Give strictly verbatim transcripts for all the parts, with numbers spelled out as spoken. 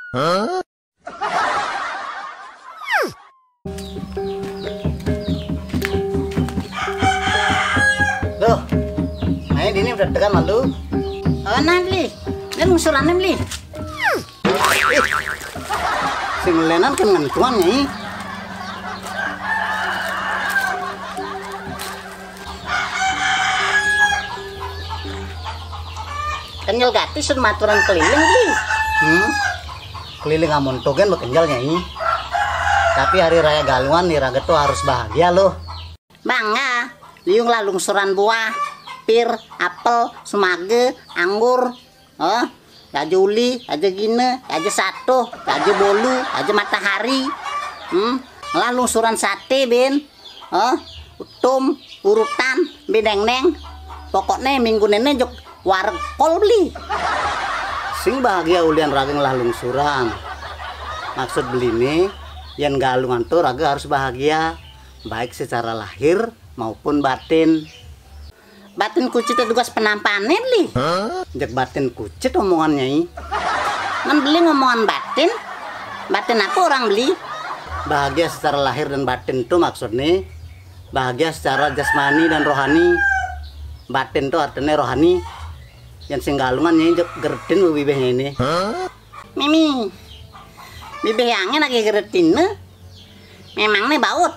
Huh? Loh, main ini udah tekan malu. Oh, nah beli. Ini musurannya beli. Sing lenan kan ngentuan nyai. Kenjal gati sun maturan keliling beli. Hmm? Keliling amun togen bekenjal nyai. Tapi hari raya Galungan nih raga tuh harus bahagia loh. Bangga, liung lah lungsuran buah, pir, apel, sumage, anggur. Oh, aja uli, aja gine, aja satu, aja bolu, aja matahari. Hmm, lah lungsuran sate ben. Oh, utum, urutan, bedeng-neng. Pokoknya minggu nenek jok wareg kol beli. Sing bahagia ulian raga ngelah lungsuran. Maksud beli nih, yang Galungan tuh raga harus bahagia, baik secara lahir maupun batin. Batin kucit itu gas penampanan li. Jak batin kucit omongannya nyai. Man beli ngomongan batin. Batin apa orang beli? Bahagia secara lahir dan batin tuh maksudnya bahagia secara jasmani dan rohani. Batin tuh artinya rohani. Yang sing Galungan nyai jak gertin bibihnya ini. Mimi, bibih angin lagi geretin ne. Memang nih baut.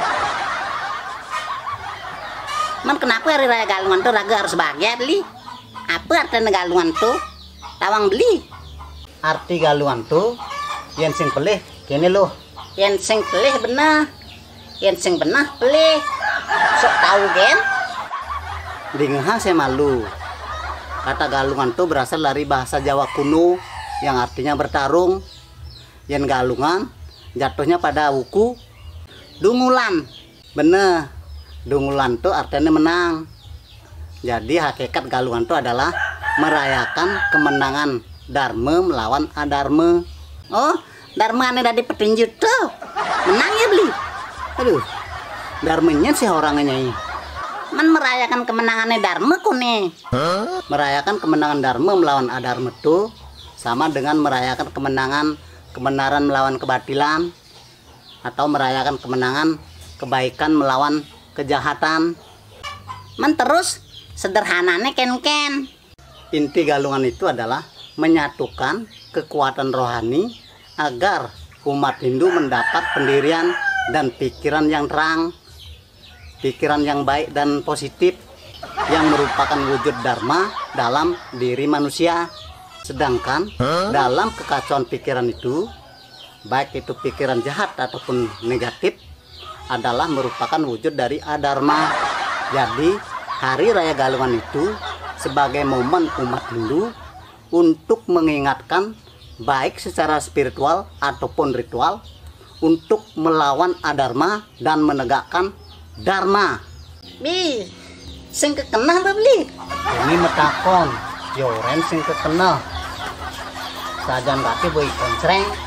Man kenapa hari raya Galungan tuh raga harus bahagia beli? Apa artinya Galungan tuh? Tawang beli. Arti Galungan tuh yang sing pelih kini loh. Yang sing pelih bener. Yang sing bener pelih. Sok tahu kan? Dingha saya malu. Kata Galungan tuh berasal dari bahasa Jawa kuno yang artinya bertarung. Yang Galungan jatuhnya pada wuku dungulan. Bener, dungulan tuh artinya menang. Jadi hakikat Galungan tuh adalah merayakan kemenangan Dharma melawan Adharma. Oh, Dharma ane dari petinju tuh. Menang ya beli. Aduh, Dharmanya sih orangnya nyai. Man merayakan kemenangannya Dharma kone. Merayakan kemenangan Dharma melawan Adharma tuh sama dengan merayakan kemenangan kebenaran melawan kebatilan, atau merayakan kemenangan kebaikan melawan kejahatan. Man terus sederhananya ken-ken. Inti Galungan itu adalah menyatukan kekuatan rohani agar umat Hindu mendapat pendirian dan pikiran yang terang, pikiran yang baik dan positif yang merupakan wujud dharma dalam diri manusia. Sedangkan dalam kekacauan pikiran itu, baik itu pikiran jahat ataupun negatif, adalah merupakan wujud dari adharma. Jadi hari raya Galungan itu sebagai momen umat Hindu untuk mengingatkan baik secara spiritual ataupun ritual untuk melawan adharma dan menegakkan dharma. Bi, sing kekenah beli. Ini metakon, joren sing kekenal. Sajan kaki boy konsreng.